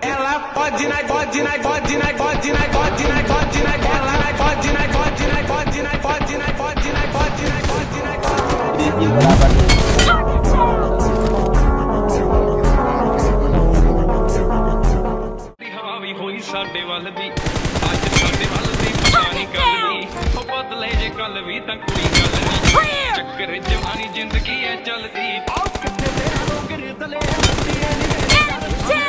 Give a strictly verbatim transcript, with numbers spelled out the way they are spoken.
ela pode na pode na pode na pode na pode na pode na ela na pode na pode na pode na pode na pode na pode na pode na pode ਹਵਾ ਵੀ ਹੋਈ ਸਾਡੇ ਵੱਲ ਦੀ ਅੱਜ ਸਾਡੇ ਵੱਲ ਦੀ ਪਤਾ ਨਹੀਂ ਗੱਲ ਦੀ ਉਹ ਬਦਲੇ ਜੇ ਕੱਲ ਵੀ ਤਾਂ ਕੋਈ ਗੱਲ ਨਹੀਂ ਚੱਕਰ ਜਵਾਨੀ ਜ਼ਿੰਦਗੀ ਐ ਚੱਲਦੀ ਆਹ ਕਿੱਥੇ ਤੇ ਲੋਕ ਰਤਲੇ